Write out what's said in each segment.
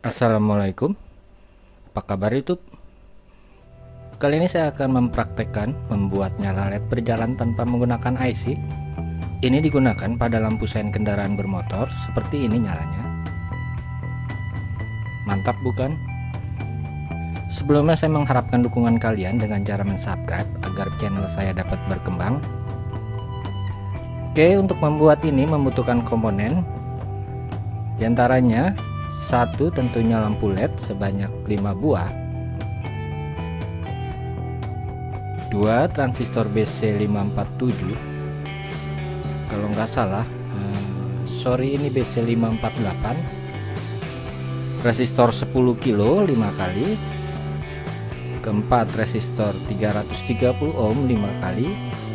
Assalamualaikum, apa kabar YouTube? Kali ini saya akan mempraktekkan membuat nyala LED berjalan tanpa menggunakan IC. Ini digunakan pada lampu sein kendaraan bermotor, seperti ini nyalanya. Mantap bukan? Sebelumnya saya mengharapkan dukungan kalian dengan cara mensubscribe agar channel saya dapat berkembang. Oke, untuk membuat ini membutuhkan komponen, diantaranya satu tentunya lampu LED sebanyak 5 buah, 2 transistor BC547, kalau nggak salah ini BC548, resistor 10 kilo 5 kali, keempat resistor 330 ohm 5 kali,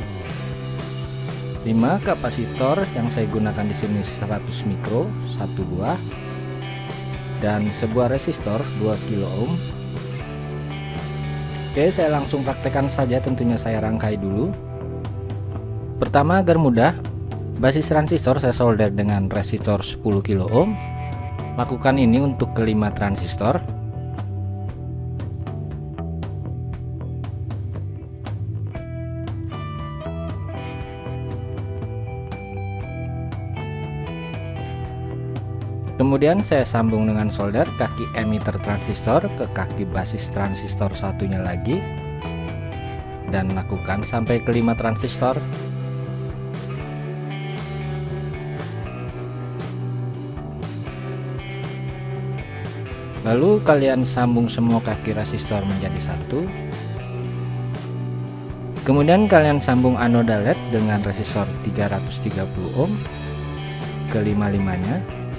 5 kapasitor yang saya gunakan di sini 100 mikro 1 buah, dan sebuah resistor 2 kilo ohm. Oke, saya langsung praktekkan saja, tentunya saya rangkai dulu. Pertama, agar mudah, basis transistor saya solder dengan resistor 10 kilo ohm. Lakukan ini untuk kelima transistor. Kemudian saya sambung dengan solder kaki emitter transistor ke kaki basis transistor satunya lagi, dan lakukan sampai ke 5 transistor. Lalu kalian sambung semua kaki resistor menjadi satu. Kemudian kalian sambung anoda LED dengan resistor 330 ohm ke 5-5-nya.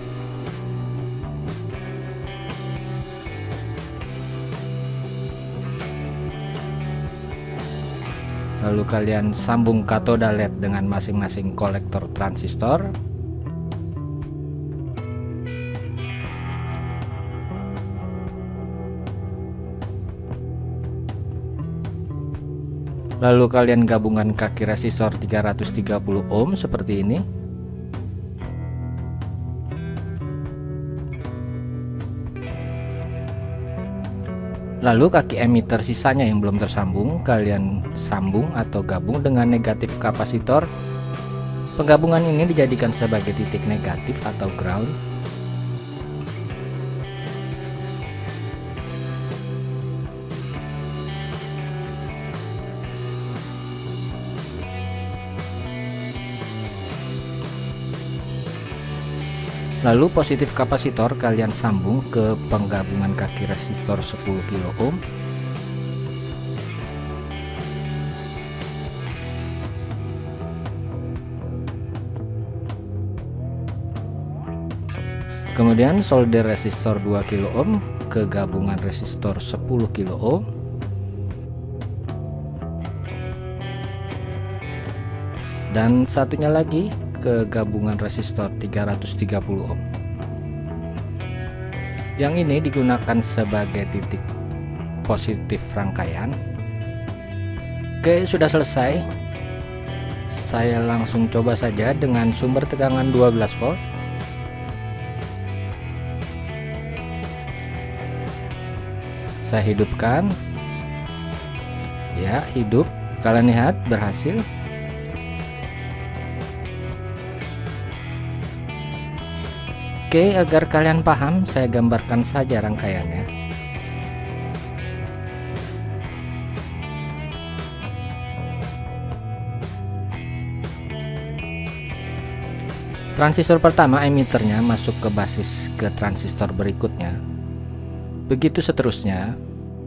Lalu kalian sambung katoda LED dengan masing-masing kolektor transistor. Lalu kalian gabungkan kaki resistor 330 ohm seperti ini. Lalu kaki emitter sisanya yang belum tersambung kalian sambung atau gabung dengan negatif kapasitor. Penggabungan ini dijadikan sebagai titik negatif atau ground. Lalu positif kapasitor kalian sambung ke penggabungan kaki resistor 10 kilo ohm. Kemudian solder resistor 2 kilo ohm ke gabungan resistor 10 kilo ohm. Dan satunya lagi ke gabungan resistor 330 ohm. Yang ini digunakan sebagai titik positif rangkaian. Oke, sudah selesai. Saya langsung coba saja dengan sumber tegangan 12 volt. Saya hidupkan. Ya, hidup. Kalian lihat berhasil. Oke, agar kalian paham, saya gambarkan saja rangkaiannya. Transistor pertama emiternya masuk ke basis ke transistor berikutnya. Begitu seterusnya.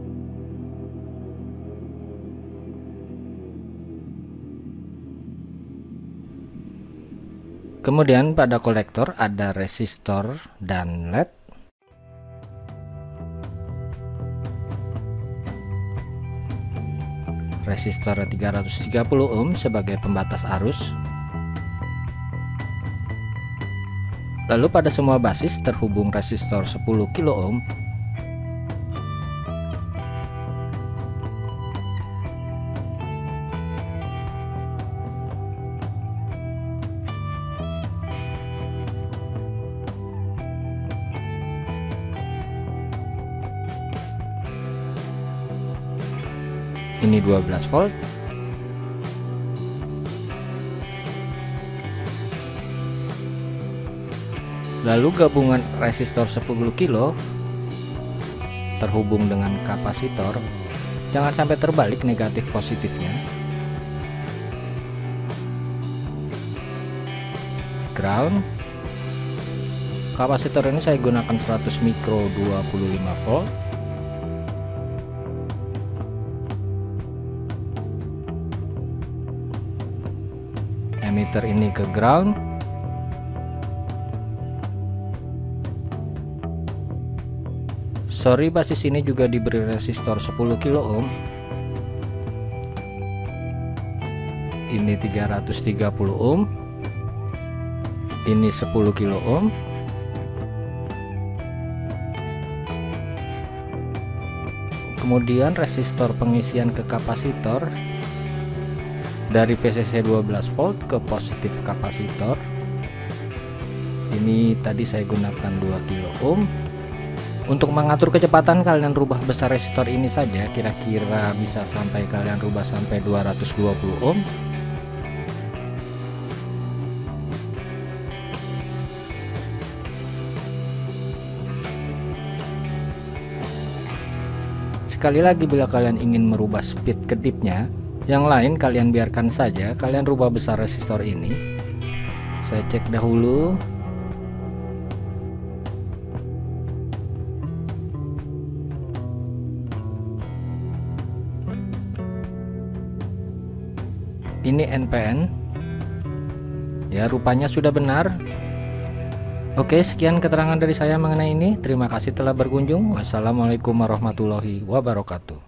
Kemudian pada kolektor ada resistor dan LED. Resistor 330 ohm sebagai pembatas arus. Lalu pada semua basis terhubung resistor 10 kilo ohm. Ini 12 volt. Lalu gabungan resistor 10 kilo terhubung dengan kapasitor. Jangan sampai terbalik negatif positifnya. Ground. Kapasitor ini saya gunakan 100 mikro 25 volt. Emitter ini ke ground. Sorry, basis ini juga diberi resistor 10 kilo ohm. Ini 330 ohm. Ini 10 kilo ohm. Kemudian resistor pengisian ke kapasitor dari VCC 12 volt ke positif kapasitor. Ini tadi saya gunakan 2 kilo ohm. Untuk mengatur kecepatan kalian rubah besar resistor ini saja, kira-kira bisa sampai kalian rubah sampai 220 ohm. Sekali lagi, bila kalian ingin merubah speed kedipnya, yang lain kalian biarkan saja, kalian rubah besar resistor ini. Saya cek dahulu. Ini NPN ya, rupanya sudah benar. Oke, sekian keterangan dari saya mengenai ini. Terima kasih telah berkunjung. Wassalamualaikum warahmatullahi wabarakatuh.